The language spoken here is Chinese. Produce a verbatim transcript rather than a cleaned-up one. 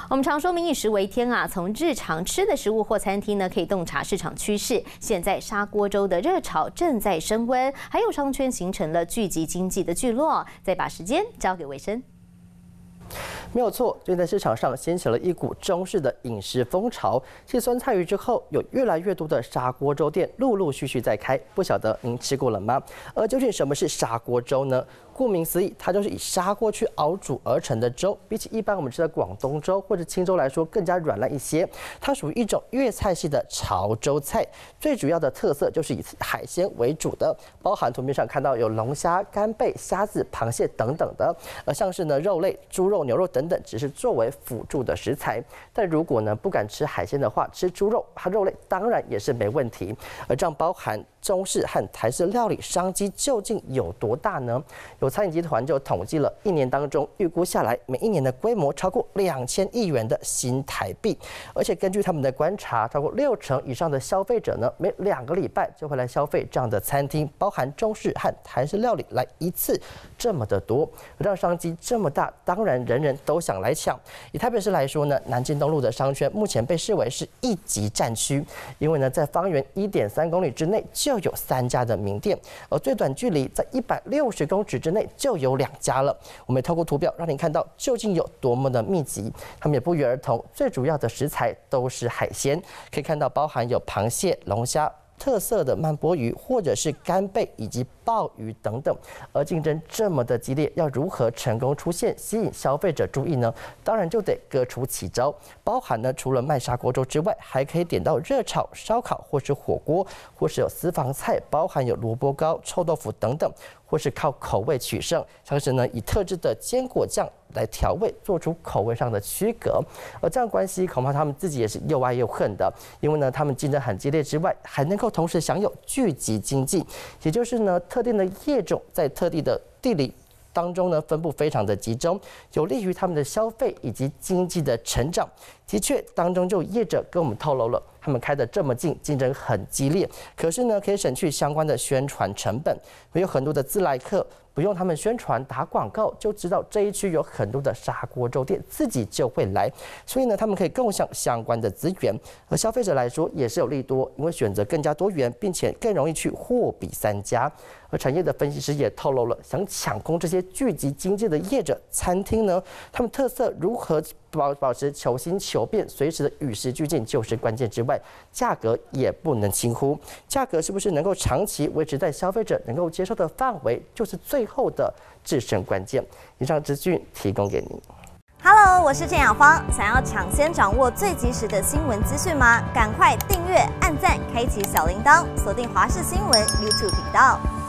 我们常说民以食为天啊，从日常吃的食物或餐厅呢，可以洞察市场趋势。现在砂锅粥的热潮正在升温，还有商圈形成了聚集经济的聚落。再把时间交给维生。 没有错，最近在市场上掀起了一股中式的饮食风潮。继酸菜鱼之后，有越来越多的砂锅粥店陆陆续续在开，不晓得您吃过了吗？而究竟什么是砂锅粥呢？顾名思义，它就是以砂锅去熬煮而成的粥。比起一般我们吃的广东粥或者青粥来说，更加软烂一些。它属于一种粤菜系的潮州菜，最主要的特色就是以海鲜为主的，包含图片上看到有龙虾、干贝、虾子、螃蟹等等的。而像是呢肉类、猪肉、牛肉等等，只是作为辅助的食材。但如果呢不敢吃海鲜的话，吃猪肉和肉类当然也是没问题。而这样包含中式和台式料理商机究竟有多大呢？有餐饮集团就统计了，一年当中预估下来，每一年的规模超过两千亿元的新台币。而且根据他们的观察，超过六成以上的消费者呢，每两个礼拜就会来消费这样的餐厅，包含中式和台式料理来一次，这么的多，让商机这么大，当然人人都想来抢。以台北市来说呢，南京东路的商圈目前被视为是一级战区，因为呢在方圆一点三公里之内就有三家的名店，而最短距离在一百六十公尺之内就有两家了。我们也透过图表让你看到究竟有多么的密集。他们也不约而同，最主要的食材都是海鲜，可以看到包含有螃蟹、龙虾。 特色的曼波鱼，或者是干贝以及鲍鱼等等，而竞争这么的激烈，要如何成功出现吸引消费者注意呢？当然就得各出奇招，包含呢除了卖砂锅粥之外，还可以点到热炒、烧烤或是火锅，或是有私房菜，包含有萝卜糕、臭豆腐等等，或是靠口味取胜，像是呢以特制的坚果酱来调味，做出口味上的区隔。而这样关系恐怕他们自己也是又爱又恨的，因为呢他们竞争很激烈之外，还能够 同时享有聚集经济，也就是呢，特定的业种在特定的地理当中呢，分布非常的集中，有利于他们的消费以及经济的成长。的确，当中就有业者跟我们透露了，他们开得这么近，竞争很激烈，可是呢，可以省去相关的宣传成本，会有很多的自来客。 不用他们宣传打广告，就知道这一区有很多的砂锅粥店，自己就会来。所以呢，他们可以共享相关的资源，而消费者来说也是有利多，因为选择更加多元，并且更容易去货比三家。而产业的分析师也透露了，想抢攻这些聚集经济的业者餐厅呢，他们特色如何保保持求新求变，随时的与时俱进就是关键之外，价格也不能轻忽。价格是不是能够长期维持在消费者能够接受的范围，就是最 后的制胜关键。以上资讯提供给您。 Hello， 我是郑雅芳。想要抢先掌握最及时的新闻资讯吗？赶快订阅、按赞、开启小铃铛，锁定华视新闻 YouTube 频道。